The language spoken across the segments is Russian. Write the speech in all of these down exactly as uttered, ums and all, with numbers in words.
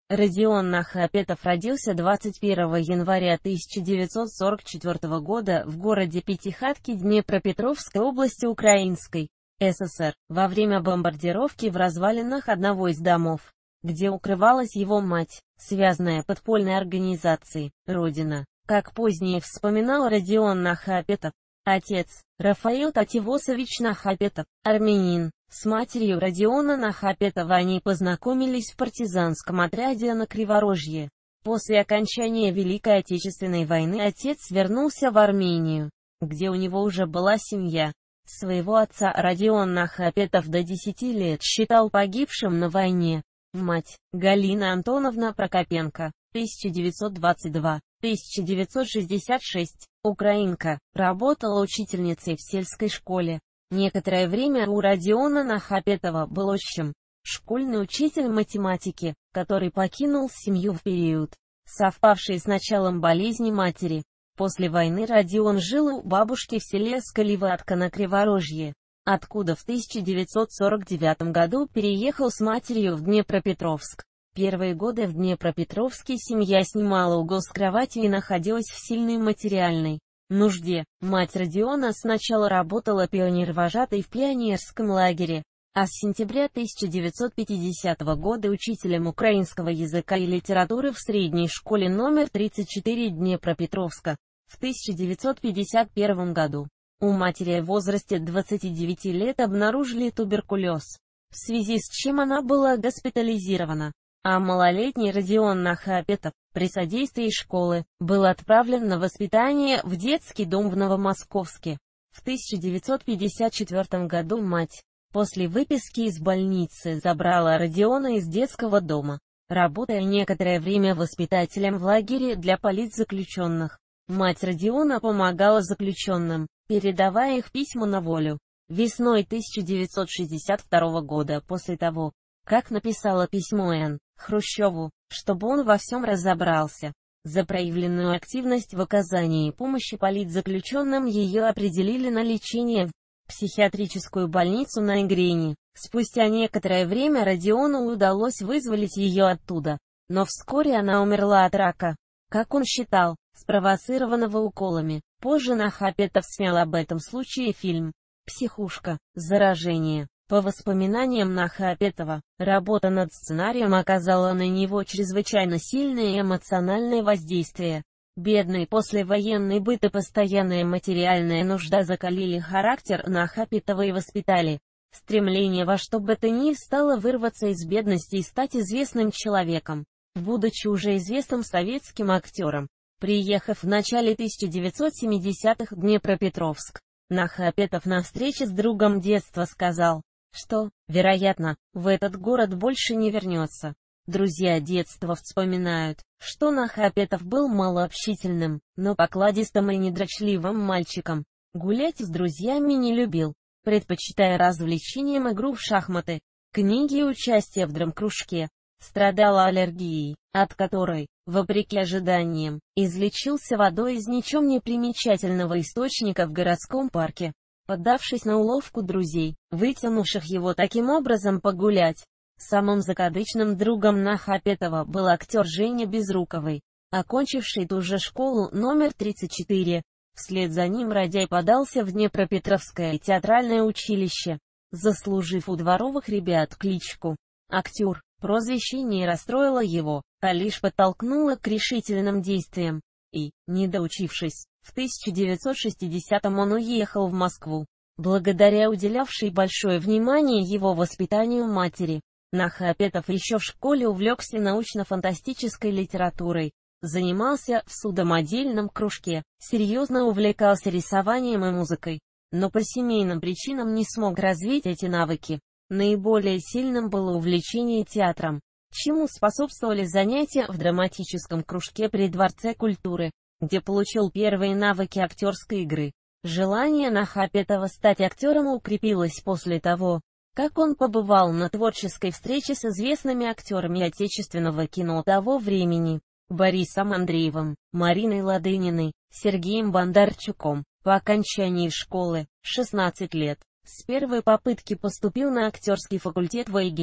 Родион Нахапетов родился двадцать первого января тысяча девятьсот сорок четвёртого года в городе Пятихатки Днепропетровской области Украинской ССР, во время бомбардировки в развалинах одного из домов, где укрывалась его мать, связанная подпольной организацией «Родина». Как позднее вспоминал Родион Нахапетов, отец, Рафаил Тативосович Нахапетов, армянин, с матерью Родиона Нахапетова они познакомились в партизанском отряде на Криворожье. После окончания Великой Отечественной войны отец вернулся в Армению, где у него уже была семья. Своего отца Родион Нахапетов до десяти лет считал погибшим на войне. Мать, Галина Антоновна Прокопенко, тысяча девятьсот двадцать два — тысяча девятьсот шестьдесят шесть, украинка, работала учительницей в сельской школе. Некоторое время у Родиона Нахапетова был отчим, школьный учитель математики, который покинул семью в период, совпавший с началом болезни матери. После войны Родион жил у бабушки в селе Скаливатка на Криворожье, откуда в тысяча девятьсот сорок девятом году переехал с матерью в Днепропетровск. Первые годы в Днепропетровске семья снимала угол с кроватью и находилась в сильной материальной нужде. Мать Родиона сначала работала пионер-вожатой в пионерском лагере, а с сентября тысяча девятьсот пятидесятого года учителем украинского языка и литературы в средней школе номер тридцать четыре Днепропетровска. В тысяча девятьсот пятьдесят первом году у матери в возрасте двадцати девяти лет обнаружили туберкулез, в связи с чем она была госпитализирована. А малолетний Родион Нахапетов, при содействии школы, был отправлен на воспитание в детский дом в Новомосковске. В тысяча девятьсот пятьдесят четвёртом году мать, после выписки из больницы, забрала Родиона из детского дома, работая некоторое время воспитателем в лагере для политзаключенных. Мать Родиона помогала заключенным, передавая их письма на волю. Весной тысяча девятьсот шестьдесят второго года, после того, как написала письмо Н. Хрущеву, чтобы он во всем разобрался, за проявленную активность в оказании помощи политзаключенным ее определили на лечение в психиатрическую больницу на Игрене. Спустя некоторое время Родиону удалось вызволить ее оттуда, но вскоре она умерла от рака, как он считал, спровоцированного уколами. Позже Нахапетов снял об этом случае фильм «Психушка. Заражение». По воспоминаниям Нахапетова, работа над сценарием оказала на него чрезвычайно сильное эмоциональное воздействие. Бедный послевоенный быт и постоянная материальная нужда закалили характер Нахапетова и воспитали стремление во что бы то ни стало вырваться из бедности и стать известным человеком. Будучи уже известным советским актером, приехав в начале тысяча девятьсот семидесятых в Днепропетровск, Нахапетов на встрече с другом детства сказал, что, вероятно, в этот город больше не вернется. Друзья детства вспоминают, что Нахапетов был малообщительным, но покладистым и недрочливым мальчиком. Гулять с друзьями не любил, предпочитая развлечениям игру в шахматы, книги и участие в драмкружке. Страдал аллергией, от которой, вопреки ожиданиям, излечился водой из ничем не примечательного источника в городском парке, поддавшись на уловку друзей, вытянувших его таким образом погулять. Самым закадычным другом Нахапетова был актер Женя Безруковый, окончивший ту же школу номер тридцать четыре. Вслед за ним Радяй подался в Днепропетровское театральное училище, заслужив у дворовых ребят кличку «Актер». Прозвище не расстроило его, а лишь подтолкнуло к решительным действиям. И, не доучившись, в тысяча девятьсот шестидесятом он уехал в Москву, благодаря уделявшей большое внимание его воспитанию матери. Нахапетов еще в школе увлекся научно-фантастической литературой, занимался в судомодельном кружке, серьезно увлекался рисованием и музыкой, но по семейным причинам не смог развить эти навыки. Наиболее сильным было увлечение театром, чему способствовали занятия в драматическом кружке при Дворце культуры, где получил первые навыки актерской игры. Желание Нахапетова стать актером укрепилось после того, как он побывал на творческой встрече с известными актерами отечественного кино того времени, Борисом Андреевым, Мариной Ладыниной, Сергеем Бондарчуком. По окончании школы, шестнадцать лет, с первой попытки поступил на актерский факультет ВЭГИКа.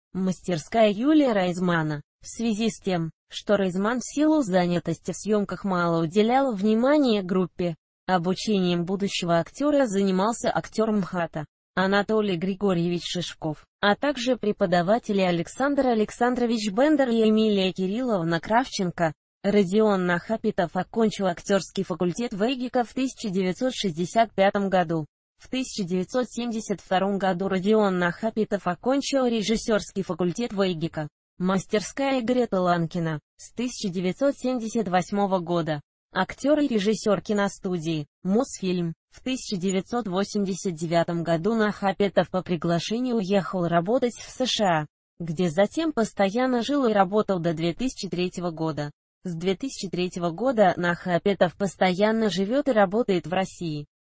Мастерская Юлия Райзмана. В связи с тем, что Райзман в силу занятости в съемках мало уделял внимания группе, обучением будущего актера занимался актер МХАТа Анатолий Григорьевич Шишков, а также преподаватели Александр Александрович Бендер и Эмилия Кирилловна Кравченко. Родион Нахапетов окончил актерский факультет ВЭГИКа в тысяча девятьсот шестьдесят пятом году. В тысяча девятьсот семьдесят втором году Родион Нахапетов окончил режиссерский факультет ВЭГИКа. Мастерская Игоря Таланкина. С тысяча девятьсот семьдесят восьмого года. Актер и режиссер киностудии «Мосфильм». В тысяча девятьсот восемьдесят девятом году Нахапетов по приглашению уехал работать в США, где затем постоянно жил и работал до две тысячи третьего года. С две тысячи третьего года Нахапетов постоянно живет и работает в России.